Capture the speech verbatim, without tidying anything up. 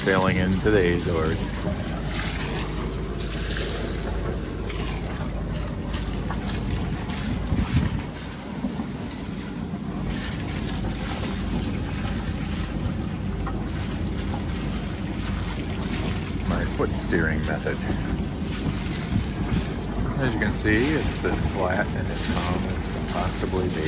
sailing into the Azores. My foot steering method. As you can see, it's as flat and as calm as can possibly be.